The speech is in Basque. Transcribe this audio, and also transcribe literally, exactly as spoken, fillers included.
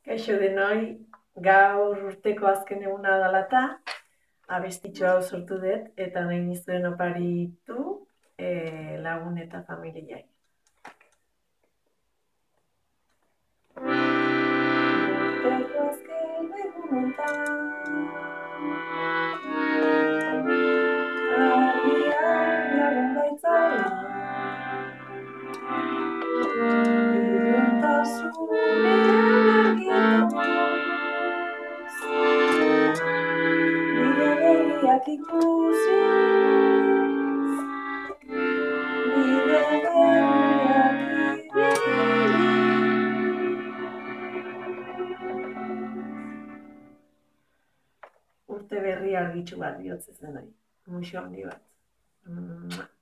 Kaixo denoi, gaur urteko azken eguna dalata, abestitxo hau sortu dut, eta nahi nizuen oparitu e, lagun eta familiai. Urteko azken egunetan, argian lagun gaitzala, begiak ikusiz, bide berriak urte berri argitxu bat bihotz ez denoi, muixo handi bat.